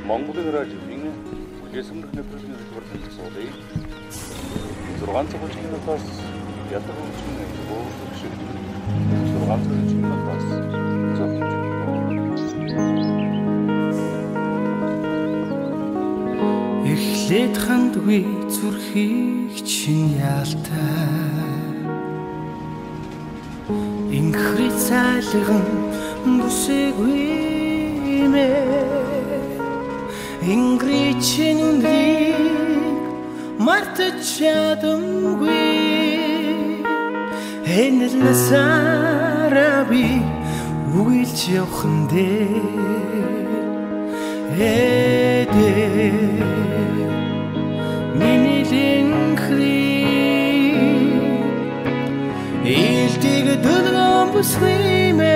Монголын радиогийн үлээсмэрх нэвтрүүлгийн хэлбэрийн цогцолыг 630 минутаас ятар хөгжмийн өөрчлөлт шиг 630 минутаас зөвхөн эхлээд хандгүй зүрхийг чинь яалтай инхри цайлган бүсэггүй мэ ингричинрийг мартаж чадамгүй энэл насаараа би үгэлж явхан дээр миний линхри илтиг дөлгөн бүсгүй мэ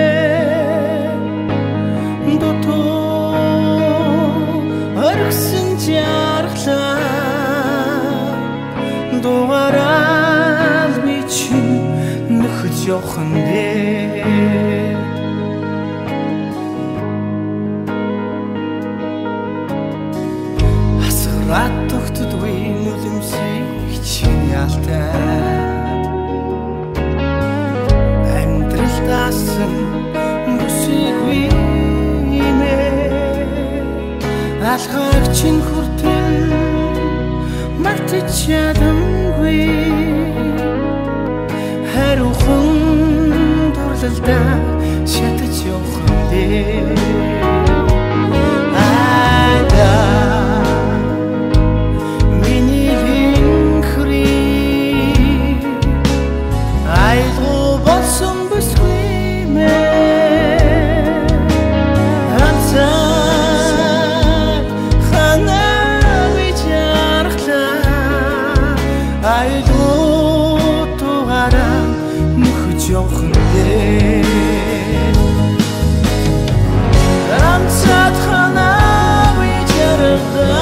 Аргсан жаргалаа дугараад би чинь нөхөж явхан дээр асгараад тогтдгүй нүлэмсийг чинь ялтай амьдралдасан бүсгүй алхаг чинь хүртэл мартаж чадамгүй хариухан дурлалдаа шатаж явхан дээр миний линхри айлгуу болсон бүсгүй мэ явхан дээр амцад ханаа вичэрдэ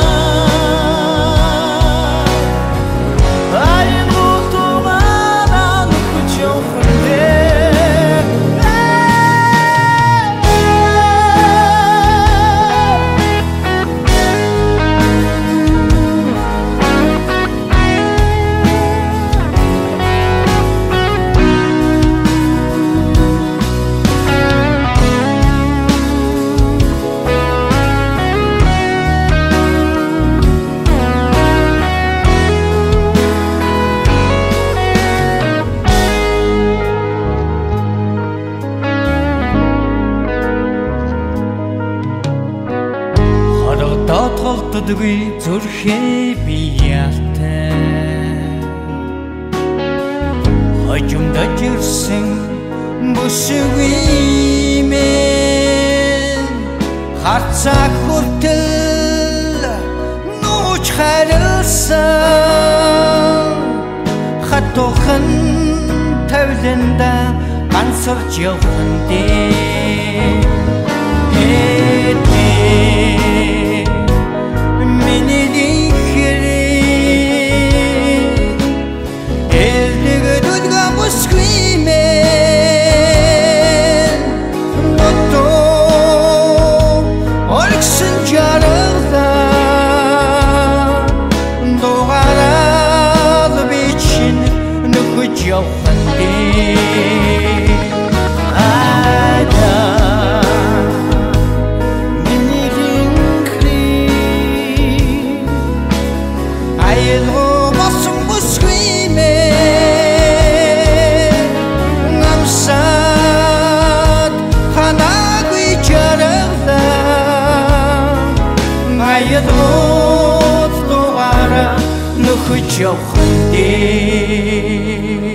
айгутугаараа нөхөж явхан дээр Толддгүй зүрхээ би ялтай хожимдож ирсэн бүсгүй мэн харцаа хүртэл нууж харилсан хатуухан тавиланда ганцарч явхан дээр Миний линхри элдэг дөлгөн бүсгүй мэ нотто оргсон жаргалаа дугараад би чинь нөхөж явхан дээр нөхөж явхан дээр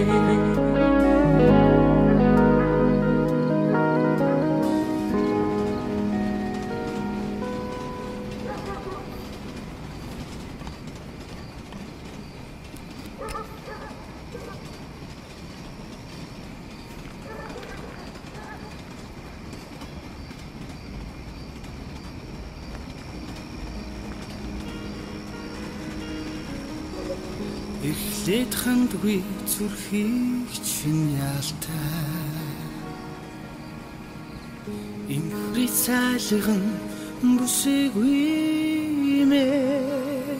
эхлээд хандгүй зүрхийг чинь яалтай инхри цайлган Buseguime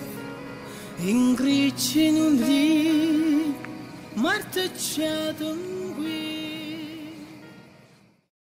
Ingrici in un dì Martecciato